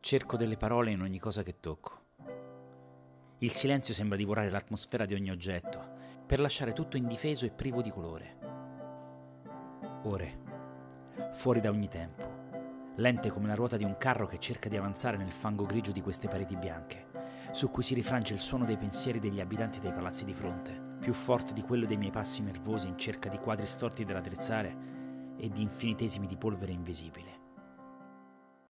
Cerco delle parole in ogni cosa che tocco. Il silenzio sembra divorare l'atmosfera di ogni oggetto, per lasciare tutto indifeso e privo di colore. Ore, fuori da ogni tempo, lente come la ruota di un carro che cerca di avanzare nel fango grigio di queste pareti bianche, su cui si rifrange il suono dei pensieri degli abitanti dei palazzi di fronte, più forte di quello dei miei passi nervosi in cerca di quadri storti da raddrizzare e di infinitesimi di polvere invisibile.